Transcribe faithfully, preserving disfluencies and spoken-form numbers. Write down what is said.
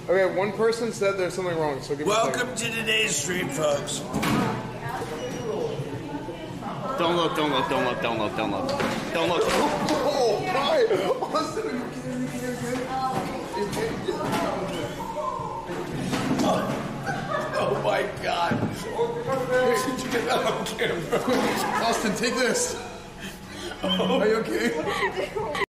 Okay, one person said there's something wrong, so give me a second. Welcome to today's stream, folks. Don't look, don't look, don't look, don't look, don't look. Don't look. Oh, my! Austin, are you kidding me again? Oh my God. Did you get that on camera? Austin, take this. Are you okay?